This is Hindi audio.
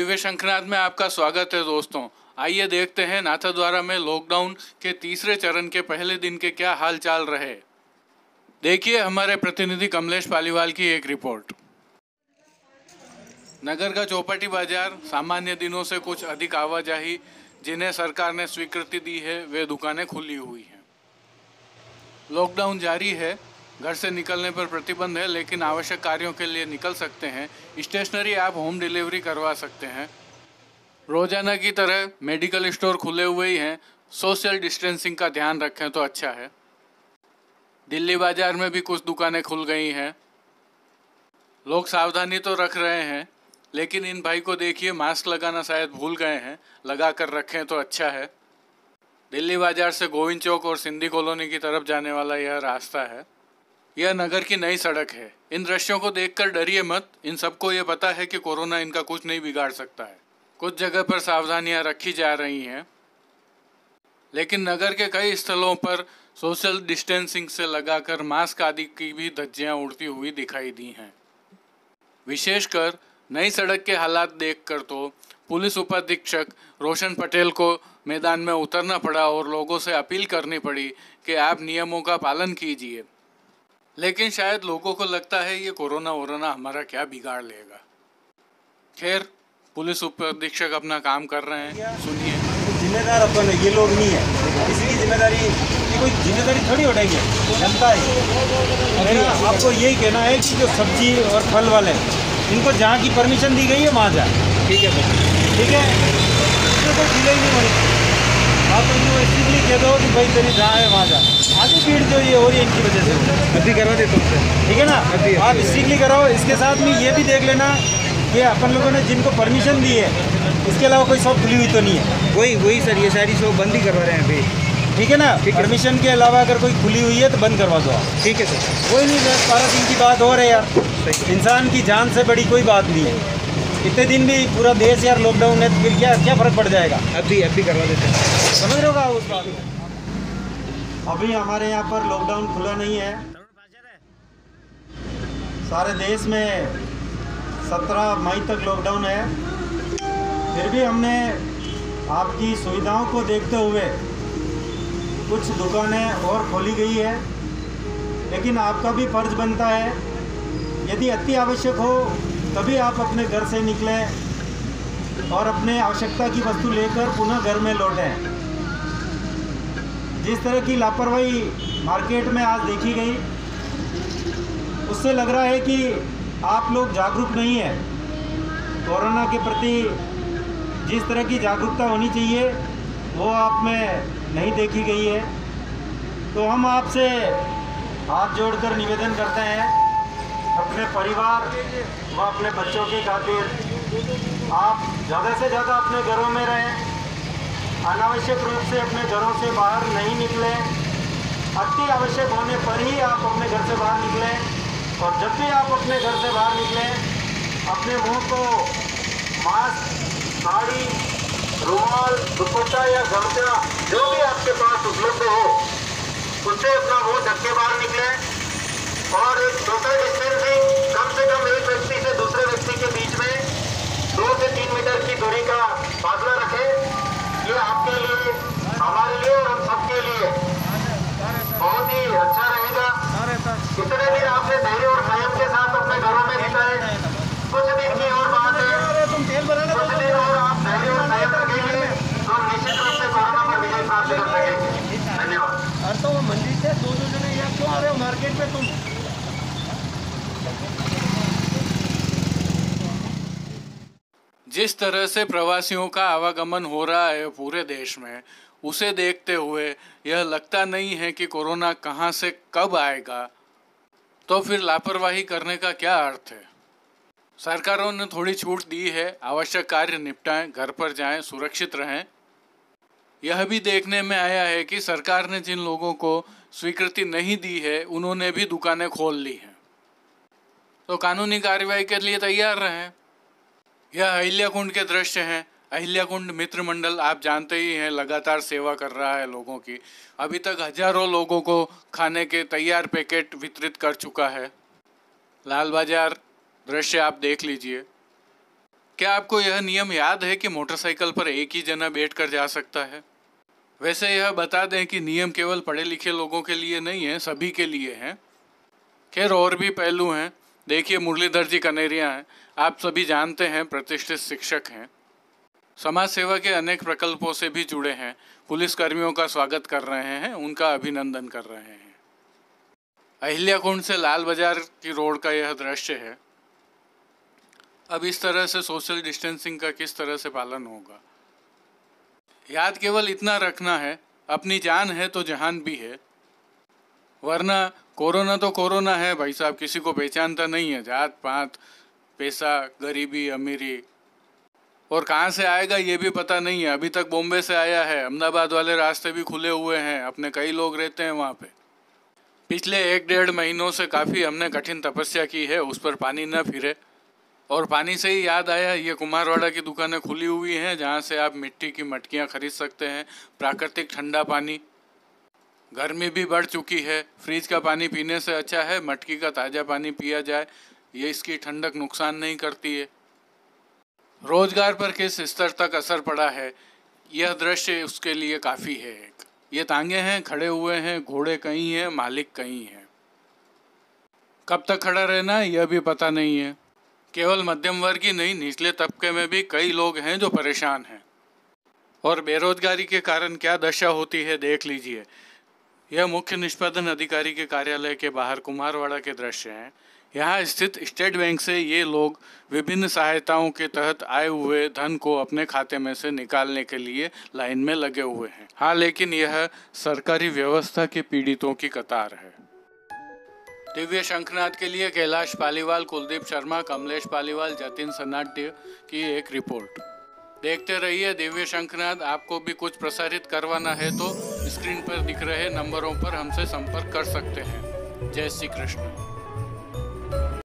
दिव्य शंखनाद में आपका स्वागत है दोस्तों। आइए देखते हैं नाथद्वारा में लॉकडाउन के तीसरे चरण के पहले दिन के क्या हाल चाल रहे। देखिए हमारे प्रतिनिधि कमलेश पालीवाल की एक रिपोर्ट। नगर का चौपाटी बाजार सामान्य दिनों से कुछ अधिक आवाजाही जिन्हें सरकार ने स्वीकृति दी है वे दुकानें खुली हुई हैं। लॉकडाउन जारी है, घर से निकलने पर प्रतिबंध है, लेकिन आवश्यक कार्यों के लिए निकल सकते हैं। स्टेशनरी आप होम डिलीवरी करवा सकते हैं। रोजाना की तरह मेडिकल स्टोर खुले हुए ही हैं। सोशल डिस्टेंसिंग का ध्यान रखें तो अच्छा है। दिल्ली बाजार में भी कुछ दुकानें खुल गई हैं। लोग सावधानी तो रख रहे हैं, लेकिन इन भाई को देखिए मास्क लगाना शायद भूल गए हैं। लगा कर रखें तो अच्छा है। दिल्ली बाजार से गोविंद चौक और सिंधी कॉलोनी की तरफ जाने वाला यह रास्ता है। यह नगर की नई सड़क है। इन दृश्यों को देखकर डरिए मत। इन सबको ये पता है कि कोरोना इनका कुछ नहीं बिगाड़ सकता है। कुछ जगह पर सावधानियां रखी जा रही हैं, लेकिन नगर के कई स्थलों पर सोशल डिस्टेंसिंग से लगाकर मास्क आदि की भी धज्जियां उड़ती हुई दिखाई दी हैं। विशेषकर नई सड़क के हालात देखकर तो पुलिस उपाधीक्षक रोशन पटेल को मैदान में उतरना पड़ा और लोगों से अपील करनी पड़ी कि आप नियमों का पालन कीजिए। लेकिन शायद लोगों को लगता है ये कोरोना वोरोना हमारा क्या बिगाड़ लेगा। खैर, पुलिस उपाधीक्षक अपना काम कर रहे हैं, सुनिए। जिम्मेदार अपन ये लोग नहीं है, इसकी जिम्मेदारी ये कोई जिम्मेदारी थोड़ी उठाएंगे, जनता है। आपको यही कहना है कि जो सब्जी और फल वाले इनको जहाँ की परमिशन दी गई है वहाँ जाए। ठीक है सर, ठीक है, इसमें कोई ढीलाई नहीं होनी। आप इनको स्ट्रिक्टली कह दो कि भाई तेरी जहाँ है वहाँ जा। आधी भीड़ जो ये हो रही है इनकी वजह से अभी करवा दे तुमसे, ठीक है ना। आप स्ट्रिक्टली कराओ। इसके साथ में ये भी देख लेना कि अपन लोगों ने जिनको परमिशन दी है इसके अलावा कोई शॉप खुली हुई तो नहीं है। वही सर, ये सारी शॉप बंद ही करवा रहे हैं अभी, ठीक है ना। परमिशन के अलावा अगर कोई खुली हुई है तो बंद करवा दो आप, ठीक है सर। कोई नहीं सर, 12 दिन की बात हो रही है यार। इंसान की जान से बड़ी कोई बात नहीं है। इतने दिन भी पूरा देश यार लॉकडाउन है तो फिर क्या फ़र्क पड़ जाएगा। अभी करवा देते हैं, समझ रहे हो उस बात को। अभी हमारे यहाँ पर लॉकडाउन खुला नहीं है। सारे देश में 17 मई तक लॉकडाउन है। फिर भी हमने आपकी सुविधाओं को देखते हुए कुछ दुकानें और खोली गई है, लेकिन आपका भी फर्ज बनता है यदि अति आवश्यक हो तभी आप अपने घर से निकलें और अपने आवश्यकता की वस्तु लेकर पुनः घर में लौटें। जिस तरह की लापरवाही मार्केट में आज देखी गई, उससे लग रहा है कि आप लोग जागरूक नहीं हैं। कोरोना के प्रति जिस तरह की जागरूकता होनी चाहिए वो आप में नहीं देखी गई है। तो हम आपसे हाथ जोड़कर निवेदन करते हैं, अपने परिवार व अपने बच्चों की खातिर आप ज़्यादा से ज़्यादा अपने घरों में रहें। अनावश्यक रूप से अपने घरों से बाहर नहीं निकलें। अति आवश्यक होने पर ही आप अपने घर से बाहर निकलें। और जब भी आप अपने घर से बाहर निकलें, अपने मुंह को मास्क, साड़ी, रुमाल, दुपट्टा या गमछा जो भी आपके पास उपलब्ध हो उससे अपना मुंह ढक के बाहर निकलें। और एक सोशल डिस्टेंसिंग कम से कम एक व्यक्ति से दूसरे व्यक्ति के बीच में 2 से 3 मीटर की दूरी का फासला रखें। ये आपके लिए, हमारे लिए और हम सबके लिए बहुत ही अच्छा रहेगा। इतने दिन आपने धैर्य और संयम के साथ अपने घरों में बिताए। कुछ दिन की और बात है, कुछ दिन और आप धैर्य और संयम रखेंगे तो हम निश्चित रूप से कोरोना पर विजय प्राप्त कर सकेंगे। धन्यवाद। तो मंदिर से 2 जने यहाँ क्यों आ रहे हो मार्केट में तुम? जिस तरह से प्रवासियों का आवागमन हो रहा है पूरे देश में, उसे देखते हुए यह लगता नहीं है कि कोरोना कहां से कब आएगा। तो फिर लापरवाही करने का क्या अर्थ है। सरकारों ने थोड़ी छूट दी है, आवश्यक कार्य निपटाएं, घर पर जाएं, सुरक्षित रहें। यह भी देखने में आया है कि सरकार ने जिन लोगों को स्वीकृति नहीं दी है उन्होंने भी दुकानें खोल ली हैं। तो कानूनी कार्रवाई के लिए तैयार रहें। यह अहिल्याकुंड के दृश्य हैं। अहिल्याकुंड मित्र मंडल आप जानते ही हैं, लगातार सेवा कर रहा है लोगों की। अभी तक हजारों लोगों को खाने के तैयार पैकेट वितरित कर चुका है। लाल बाजार दृश्य आप देख लीजिए। क्या आपको यह नियम याद है कि मोटरसाइकिल पर एक ही जना बैठकर जा सकता है? वैसे यह बता दें कि नियम केवल पढ़े लिखे लोगों के लिए नहीं है, सभी के लिए है। खैर और भी पहलू हैं। देखिए, मुरलीधर जी कनेरिया हैं, आप सभी जानते हैं, प्रतिष्ठित शिक्षक हैं, समाज सेवा के अनेक प्रकल्पों से भी जुड़े हैं, पुलिस कर्मियों का स्वागत कर रहे हैं, उनका अभिनंदन कर रहे हैं। अहिल्या कुंड से लाल बाजार की रोड का यह दृश्य है। अब इस तरह से सोशल डिस्टेंसिंग का किस तरह से पालन होगा? याद केवल इतना रखना है, अपनी जान है तो जहान भी है, वरना कोरोना तो कोरोना है भाई साहब, किसी को पहचानता नहीं है, जात पात, पैसा, गरीबी, अमीरी, और कहाँ से आएगा ये भी पता नहीं है। अभी तक बॉम्बे से आया है, अहमदाबाद वाले रास्ते भी खुले हुए हैं, अपने कई लोग रहते हैं वहाँ पे। पिछले 1-1.5 महीनों से काफ़ी हमने कठिन तपस्या की है उस पर पानी न फिरे। और पानी से ही याद आया, ये कुम्हारवाड़ा की दुकानें खुली हुई हैं जहाँ से आप मिट्टी की मटकियाँ खरीद सकते हैं, प्राकृतिक ठंडा पानी। गर्मी भी बढ़ चुकी है, फ्रिज का पानी पीने से अच्छा है मटकी का ताज़ा पानी पिया जाए, ये इसकी ठंडक नुकसान नहीं करती है। रोजगार पर किस स्तर तक असर पड़ा है, यह दृश्य उसके लिए काफ़ी है। एक ये तांगे हैं, खड़े हुए हैं, घोड़े कहीं हैं, मालिक कहीं हैं। कब तक खड़ा रहना है यह भी पता नहीं है। केवल मध्यम वर्ग ही नहीं, निचले तबके में भी कई लोग हैं जो परेशान हैं, और बेरोजगारी के कारण क्या दशा होती है देख लीजिए। यह मुख्य निष्पादन अधिकारी के कार्यालय के बाहर कुम्हारवाड़ा के दृश्य हैं। यहाँ स्थित स्टेट बैंक से ये लोग विभिन्न सहायताओं के तहत आए हुए धन को अपने खाते में से निकालने के लिए लाइन में लगे हुए हैं। हाँ, लेकिन यह सरकारी व्यवस्था के पीड़ितों की कतार है। दिव्य शंखनाद के लिए कैलाश पालीवाल, कुलदीप शर्मा, कमलेश पालीवाल, जतिन सनाट्य की एक रिपोर्ट। देखते रहिए दिव्य शंखनाद। आपको भी कुछ प्रसारित करवाना है तो स्क्रीन पर दिख रहे नंबरों पर हमसे संपर्क कर सकते हैं। जय श्री कृष्ण।